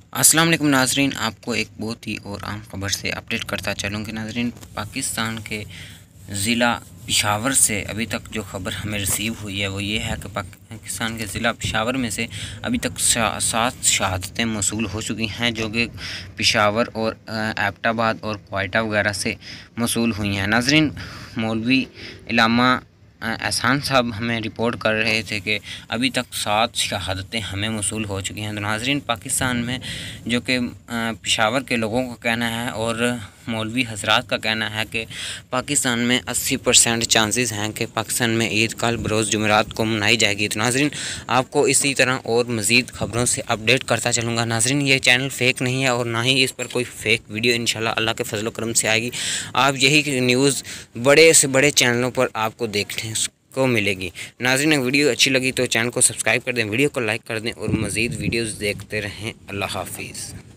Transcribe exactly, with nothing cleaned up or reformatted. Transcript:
अस्सलाम वालेकुम नाजरीन, आपको एक बहुत ही और आम खबर से अपडेट करता चलूँगी नाजरीन। पाकिस्तान के ज़िला पेशावर से अभी तक जो खबर हमें रिसीव हुई है वो ये है कि पाकिस्तान के ज़िला पेशावर में से अभी तक सात शहादतें मौसूल हो चुकी हैं, जो कि पेशावर और एबटाबाद और क्वेटा वगैरह से मौसूल हुई हैं। नाजरीन, मौलवी इलामा एहसान साहब हमें रिपोर्ट कर रहे थे कि अभी तक सात शहादतें हमें मौसूल हो चुकी हैं। तो नाजरीन, पाकिस्तान में जो कि पेशावर के लोगों का कहना है और मौलवी हजरात का कहना है कि पाकिस्तान में अस्सी परसेंट चांसेस हैं कि पाकिस्तान में ईद कल बरोज़ जुमेरात को मनाई जाएगी। तो नाजरीन, आपको इसी तरह और मज़ीद ख़बरों से अपडेट करता चलूँगा। नाजरीन, ये चैनल फ़ेक नहीं है और ना ही इस पर कोई फ़ेक वीडियो इंशाल्लाह अल्लाह के फजल करम से आएगी। आप यही न्यूज़ बड़े से बड़े चैनलों पर आपको देखने को मिलेगी। नाज़रीन, वीडियो अच्छी लगी तो चैनल को सब्सक्राइब कर दें, वीडियो को लाइक कर दें और मज़ीद वीडियोज़ देखते रहें। अल्लाह हाफिज़।